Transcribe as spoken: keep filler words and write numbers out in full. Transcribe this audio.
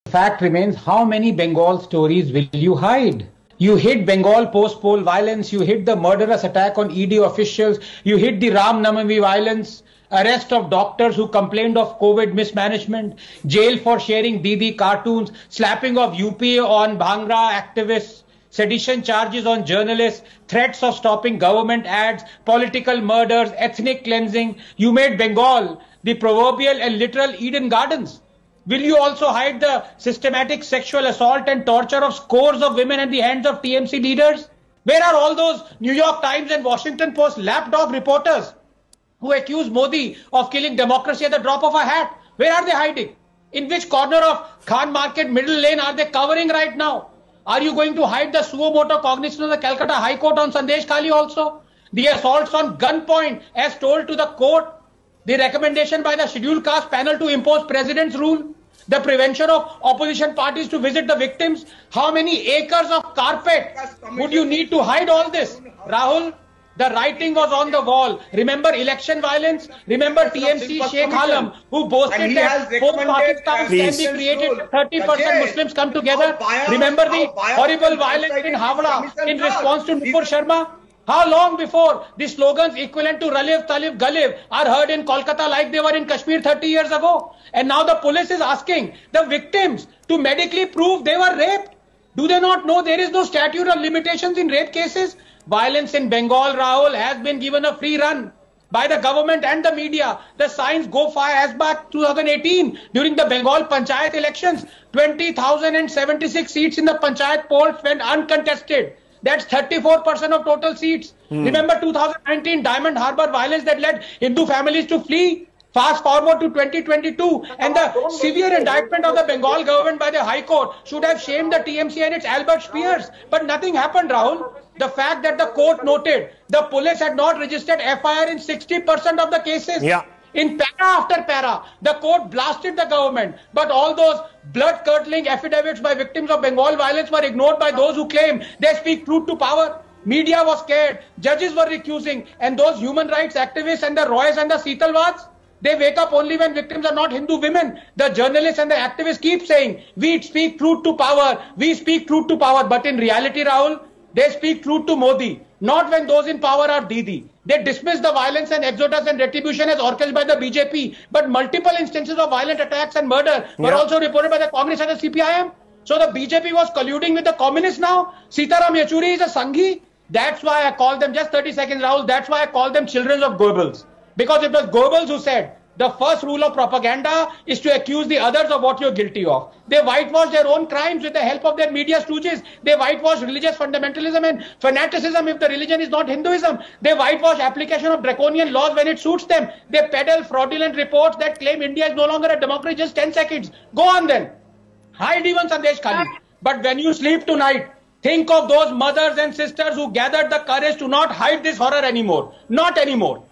Fact remains, how many Bengal stories will you hide? You hid Bengal post-poll violence, you hid the murderous attack on E D officials, you hid the Ram Navami violence, arrest of doctors who complained of COVID mismanagement, jail for sharing Didi cartoons, slapping of U P A on Bhangra activists, sedition charges on journalists, threats of stopping government ads, political murders, ethnic cleansing. You made Bengal the proverbial and literal Eden Gardens. Will you also hide the systematic sexual assault and torture of scores of women at the hands of T M C leaders? Where are all those New York Times and Washington Post lapdog reporters who accuse Modi of killing democracy at the drop of a hat? Where are they hiding? In which corner of Khan Market middle lane are they covering right now? Are you going to hide the suo motu cognizance of the Calcutta High Court on Sandesh Khali also? The assaults on gunpoint as told to the court? The recommendation by the scheduled caste panel to impose president's rule? The prevention of opposition parties to visit the victims? How many acres of carpet would you need to hide all this? Rahul, the writing was on the wall. Remember election violence? Remember T M C Sheikh Alam, who boasted that both Pakistan can be created, thirty percent Muslims come together? Remember the horrible violence in Howrah in response to Nupur Sharma? How long before the slogans equivalent to Raliv, Talib, Ghalib are heard in Kolkata like they were in Kashmir thirty years ago? And now the police is asking the victims to medically prove they were raped. Do they not know there is no statute of limitations in rape cases? Violence in Bengal, Rahul, has been given a free run by the government and the media. The signs go far as back two thousand eighteen during the Bengal Panchayat elections. twenty thousand seventy-six seats in the Panchayat polls went uncontested. That's thirty-four percent of total seats. Hmm. Remember two thousand nineteen Diamond Harbour violence that led Hindu families to flee? Fast forward to twenty twenty-two and the severe indictment of the Bengal government by the High Court should have shamed the T M C and its Albert Spears. But nothing happened, Rahul. The fact that the court noted the police had not registered F I R in sixty percent of the cases. Yeah. In para after para, the court blasted the government. But all those blood-curdling affidavits by victims of Bengal violence were ignored by those who claim they speak truth to power. Media was scared, judges were recusing, and those human rights activists and the Roys and the Seetalwads, they wake up only when victims are not Hindu women. The journalists and the activists keep saying, we speak truth to power, we speak truth to power. But in reality, Rahul, they speak truth to Modi, not when those in power are Didi. They dismiss the violence and exodus and retribution as orchestrated by the B J P. But multiple instances of violent attacks and murder were yeah. also reported by the Congress and the C P I M. So the B J P was colluding with the communists now. Sitaram Yechuri is a Sanghi. That's why I call them, just thirty seconds, Rahul, that's why I call them children of Goebbels. Because it was Goebbels who said, the first rule of propaganda is to accuse the others of what you're guilty of. They whitewash their own crimes with the help of their media stooges. They whitewash religious fundamentalism and fanaticism if the religion is not Hinduism. They whitewash application of draconian laws when it suits them. They peddle fraudulent reports that claim India is no longer a democracy. Just ten seconds. Go on then. Hide even Sandesh Khali. But when you sleep tonight, think of those mothers and sisters who gathered the courage to not hide this horror anymore. Not anymore.